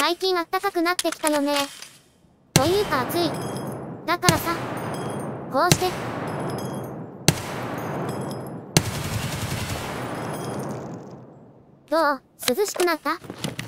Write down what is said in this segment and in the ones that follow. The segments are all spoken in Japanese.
最近あったかくなってきたよね。というか暑い。だからさ、こうして。どう？涼しくなった？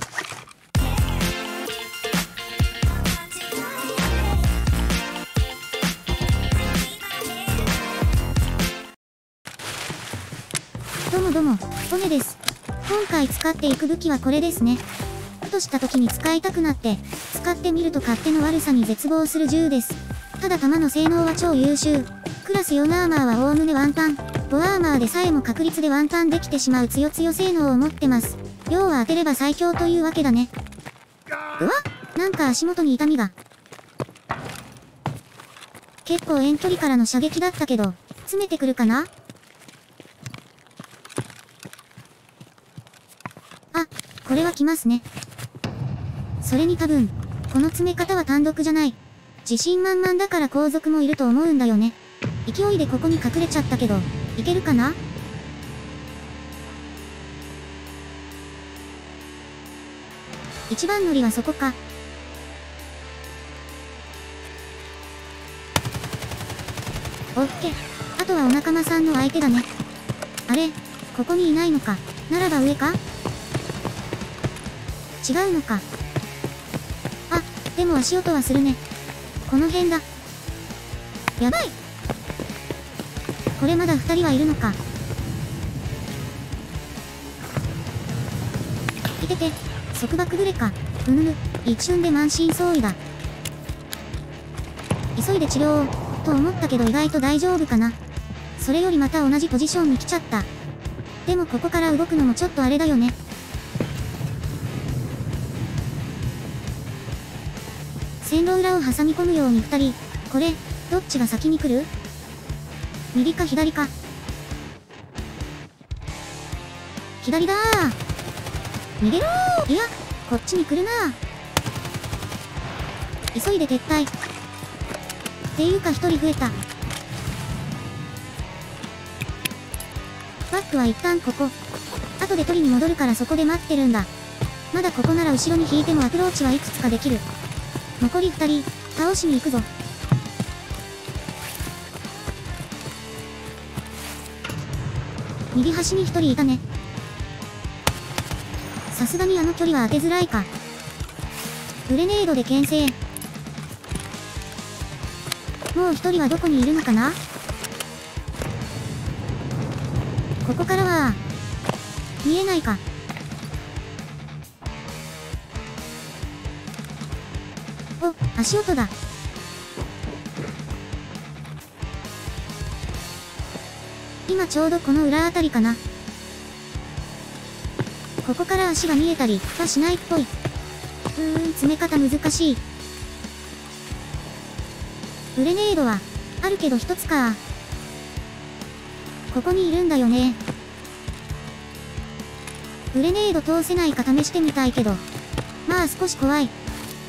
どうもどうも、コネです。今回使っていく武器はこれですね。ふとした時に使いたくなって、使ってみると勝手の悪さに絶望する銃です。ただ弾の性能は超優秀。クラス4アーマーはおおむねワンパン。5アーマーでさえも確率でワンパンできてしまう強強性能を持ってます。要は当てれば最強というわけだね。うわ？なんか足元に痛みが。結構遠距離からの射撃だったけど、詰めてくるかな？あ、これは来ますね。それに多分、この詰め方は単独じゃない。自信満々だから後続もいると思うんだよね。勢いでここに隠れちゃったけど、いけるかな？一番乗りはそこか。オッケー。あとはお仲間さんの相手だね。あれ？ここにいないのか。ならば上か？違うのか。あ、でも足音はするね。この辺だ。やばい！これまだ2人はいるのか。いてて、束縛グレか。うぬぬ、一瞬で満身創痍だ。急いで治療を、と思ったけど意外と大丈夫かな。それよりまた同じポジションに来ちゃった。でもここから動くのもちょっとあれだよね。線路裏を挟み込むように2人。これ、どっちが先に来る？右か左か。左だー。逃げろー。いや、こっちに来るなー。急いで撤退。っていうか1人増えた。バックは一旦ここ。後で取りに戻るからそこで待ってるんだ。まだここなら後ろに引いてもアプローチはいくつかできる。残り2人、倒しに行くぞ。右端に1人いたね。さすがにあの距離は当てづらいか。グレネードで牽制。もう1人はどこにいるのかな？ここからは、見えないか。お、足音だ。今ちょうどこの裏あたりかな。ここから足が見えたりはしないっぽい。詰め方難しい。グレネードは、あるけど1つか。ここにいるんだよね。グレネード通せないか試してみたいけど。まあ少し怖い。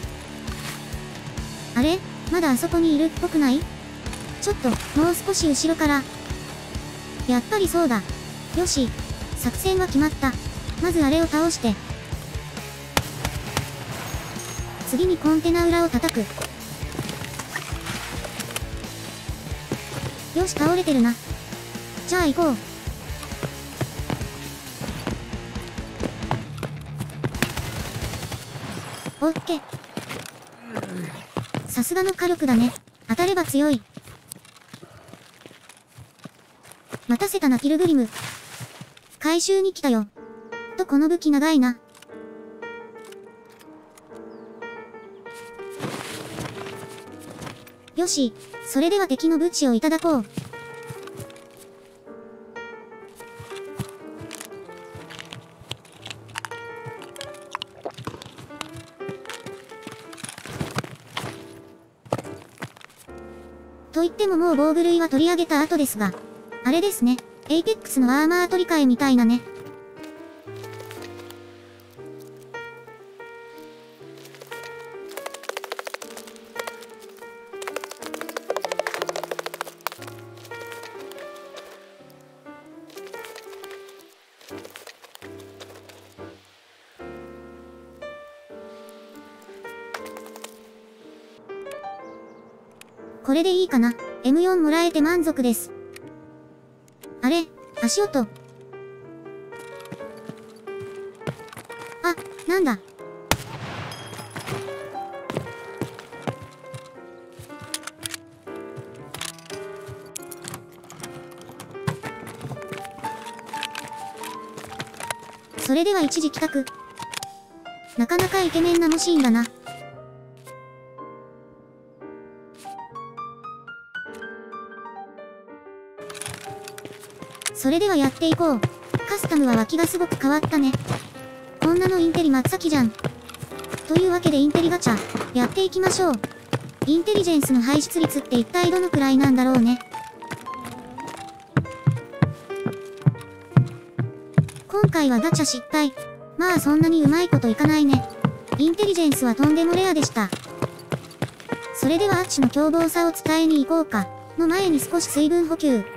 あれ？まだあそこにいるっぽくない？ちょっと、もう少し後ろから。やっぱりそうだ。よし。作戦は決まった。まずあれを倒して。次にコンテナ裏を叩く。よし、倒れてるな。じゃあ行こう。オッケー。さすがの火力だね。当たれば強い。待たせたなピルグリム。回収に来たよ。とこの武器長いな。よし、それでは敵のブチをいただこう。と言ってももう防具類は取り上げた後ですが、あれですね、エイペックスのアーマー取り替えみたいなね。 これでいいかな。M4 もらえて満足です。あれ、足音。あ、なんだ。それでは一時帰宅。なかなかイケメンなモシーンだな。それではやっていこう。カスタムは脇がすごく変わったね。女のインテリ真っ先じゃん。というわけでインテリガチャ、やっていきましょう。インテリジェンスの排出率って一体どのくらいなんだろうね。今回はガチャ失敗。まあそんなにうまいこといかないね。インテリジェンスはとんでもレアでした。それではアッシュの凶暴さを伝えに行こうか。の前に少し水分補給。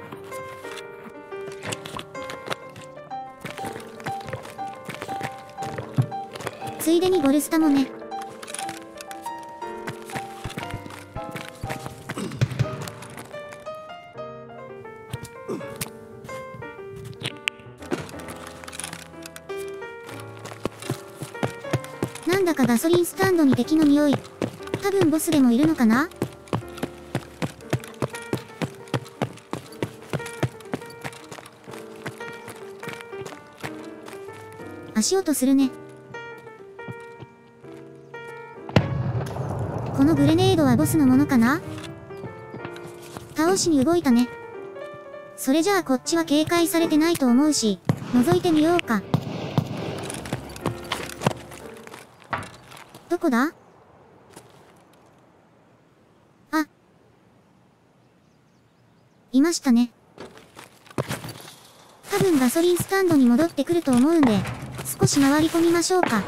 ついでにゴルスタもね。なんだかガソリンスタンドに敵の匂い。多分ボスでもいるのかな？足音するね。このグレネードはボスのものかな？倒しに動いたね。それじゃあこっちは警戒されてないと思うし、覗いてみようか。どこだ？あ。いましたね。多分ガソリンスタンドに戻ってくると思うんで、少し回り込みましょうか。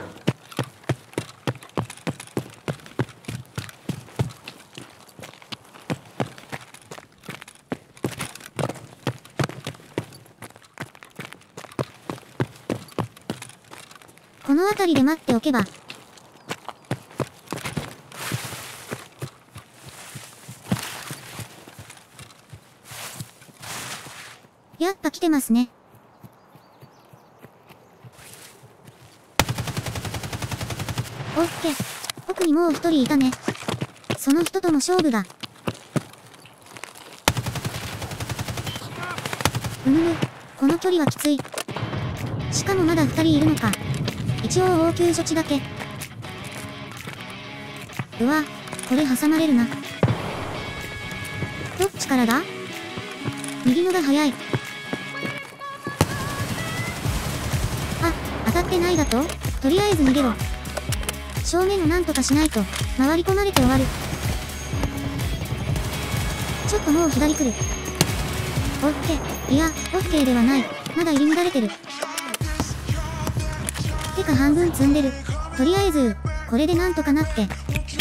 この辺りで待っておけば。やっぱ来てますね。オッケー。奥にもう一人いたね。その人との勝負だ。この距離はきつい。しかもまだ二人いるのか。一応応急処置だけ。うわ、これ挟まれるな。どっちからだ？右のが早い。あ、当たってないだと？とりあえず逃げろ。正面をなんとかしないと、回り込まれて終わる。ちょっともう左来る。オッケー。いや、オッケーではない。まだ入り乱れてる。てか半分積んでる。とりあえず、これでなんとかなって。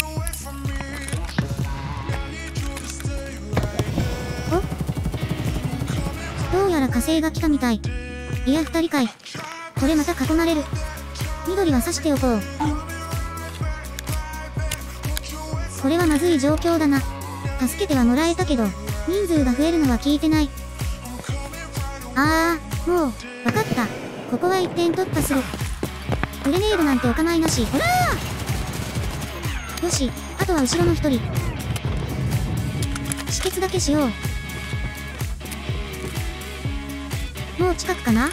お？どうやら火星が来たみたい。いや、二人かい。これまた囲まれる。緑は刺しておこう。これはまずい状況だな。助けてはもらえたけど、人数が増えるのは聞いてない。もう、わかった。ここは一点突破する。グレネードなんてお構いなし。ほらー！よし、あとは後ろの一人。止血だけしよう。もう近くかな？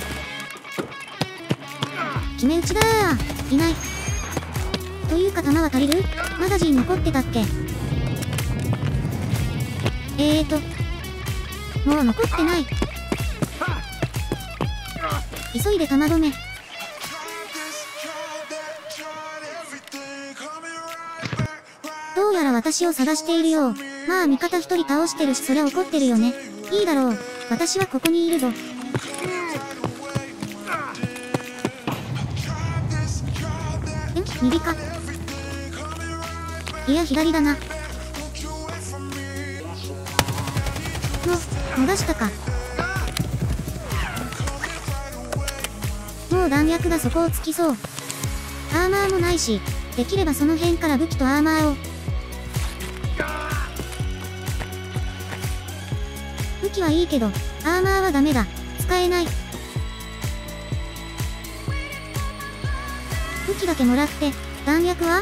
決め打ちだー。いない。というか弾は足りる？マガジン残ってたっけ？もう残ってない。急いで弾止め。どうやら私を探しているよう。まあ味方一人倒してるしそりゃ怒ってるよね。いいだろう。私はここにいるぞ。右か。いや左だな。逃したか。もう弾薬が底をつきそう。アーマーもないし、できればその辺から武器とアーマーを。 武器はいいけど、アーマーはダメだ。使えない。武器だけもらって、弾薬は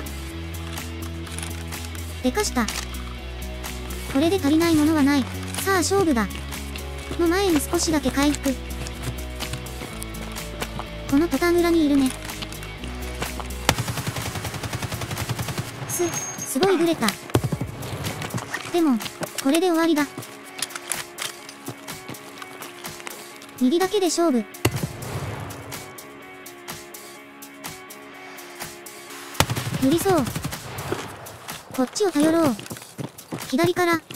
でかした。これで足りないものはない。さあ勝負だ。の前に少しだけ回復。このトタン裏にいるね。すごいグレた。でも、これで終わりだ。右だけで勝負。無理そう。こっちを頼ろう。左から。よ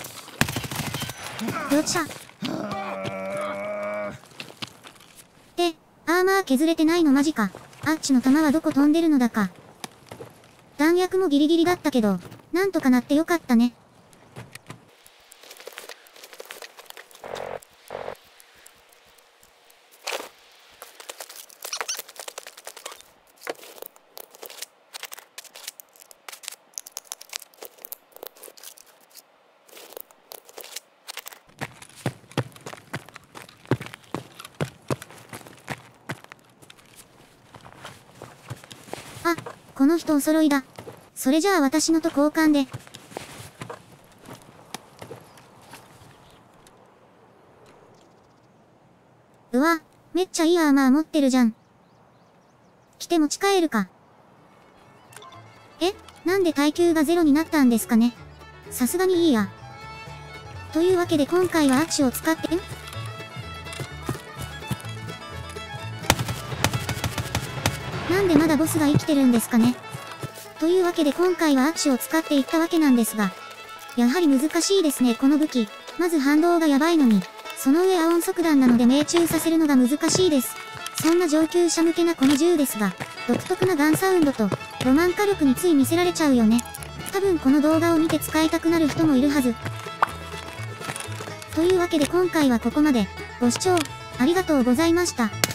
っしゃ。で、アーマー削れてないのマジか。あっちの弾はどこ飛んでるのだか。弾薬もギリギリだったけど、なんとかなってよかったね。あ、この人お揃いだ。それじゃあ私のと交換で。うわ、めっちゃいいアーマー持ってるじゃん。来て持ち帰るか。え、なんで耐久が0になったんですかね。さすがにいいや。というわけで今回はアクシを使って、なんでまだボスが生きてるんですかね。というわけで今回はアクシを使っていったわけなんですが、やはり難しいですねこの武器。まず反動がやばいのに、その上亜音速弾なので命中させるのが難しいです。そんな上級者向けなこの銃ですが、独特なガンサウンドと、ロマン火力につい見せられちゃうよね。多分この動画を見て使いたくなる人もいるはず。というわけで今回はここまで。ご視聴、ありがとうございました。